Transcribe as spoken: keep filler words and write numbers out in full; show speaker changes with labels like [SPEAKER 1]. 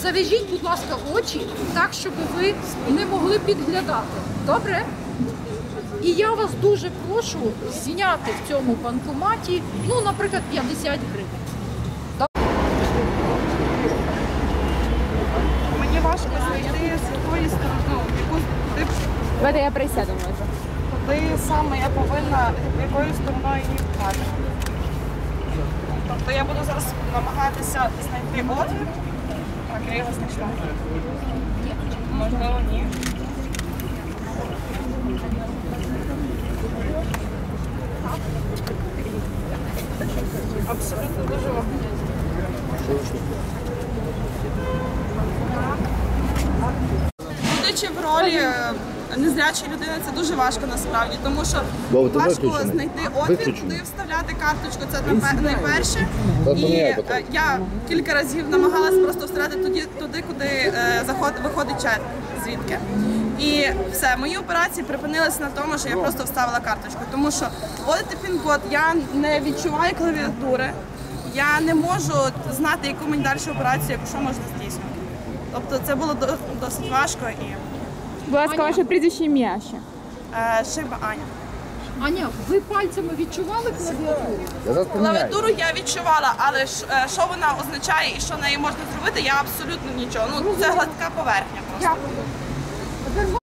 [SPEAKER 1] Зав'яжіть, будь ласка, очі так, щоб ви не могли підглядати. Добре? І я вас дуже прошу зняти в цьому банкоматі, ну, наприклад, п'ятдесят гривень.
[SPEAKER 2] Мені важко знайти з якої сторони, яку ти
[SPEAKER 3] Давайте я присяду, може.
[SPEAKER 2] куди саме я повинна, якою стороною її вкладати. Тобто я буду зараз намагатися знайти отвір. Так, я його знайшла. Можливо, ні. Абсолютно дуже важко. Будучи в ролі е, незрячої людини, це дуже важко насправді, тому що
[SPEAKER 4] Бо ти
[SPEAKER 2] важко
[SPEAKER 4] виключений.
[SPEAKER 2] знайти отвір,
[SPEAKER 4] Виключений.
[SPEAKER 2] куди вставляти карточку, це напе- найперше.
[SPEAKER 4] Та
[SPEAKER 2] І
[SPEAKER 4] поміняй
[SPEAKER 2] е,
[SPEAKER 4] потім.
[SPEAKER 2] я кілька разів намагалась просто вставляти туди, туди куди е, заход, виходить чат звідки. І все, мої операції припинилися на тому, що я просто вставила карточку, тому що вводити пін-код, я не відчуваю клавіатури, я не можу знати, яку мені далі операцію, якщо можна здійснювати. Тобто це було до- досить важко і
[SPEAKER 3] Будь ласка, ваше прізвище ім'я ще.
[SPEAKER 2] е, Шиба Аня.
[SPEAKER 1] Аня, ви пальцями відчували клавіатуру?
[SPEAKER 4] Я зараз поміняю.
[SPEAKER 2] Клавіатуру я відчувала, але ж, е, що вона означає і що нею можна зробити, я абсолютно нічого. Ну, це гладка поверхня просто.
[SPEAKER 1] Дякую. Тепер